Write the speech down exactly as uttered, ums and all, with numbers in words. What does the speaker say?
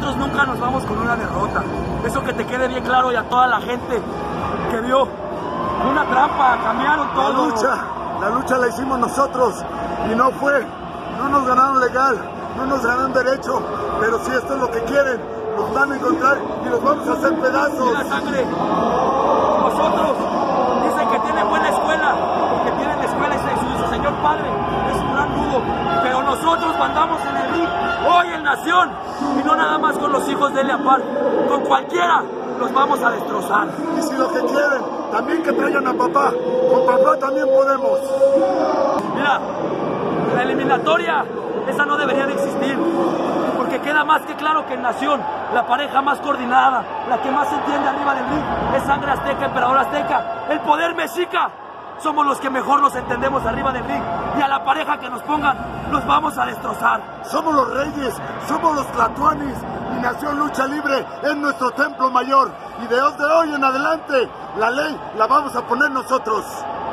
nosotros nunca nos vamos con una derrota. Eso que te quede bien claro y a toda la gente que vio. Una trampa, cambiaron todo. La lucha, la lucha la hicimos nosotros y no fue, no nos ganaron legal, no nos ganaron derecho, pero si esto es lo que quieren, nos van a encontrar y los vamos a hacer pedazos. La sangre. Nosotros dicen que tienen buena escuela, que tienen escuela y su, su señor padre es un gran nudo, pero nosotros mandamos en el ring, hoy en Nación, y no nada más con los hijos de Eliapar, con cualquiera los vamos a destrozar. Y si lo que quieren, también que traigan a papá, con papá también podemos. Mira, la eliminatoria, esa no debería de existir, porque queda más que claro que en Nación, la pareja más coordinada, la que más se entiende arriba del ring, es Sangre Azteca, Emperador Azteca, el poder mexica. Somos los que mejor nos entendemos arriba del ring, y a la pareja que nos pongan, los vamos a destrozar. Somos los reyes, somos los tlatoanis, y Nación Lucha Libre es nuestro templo mayor, y de hoy en adelante, la ley la vamos a poner nosotros.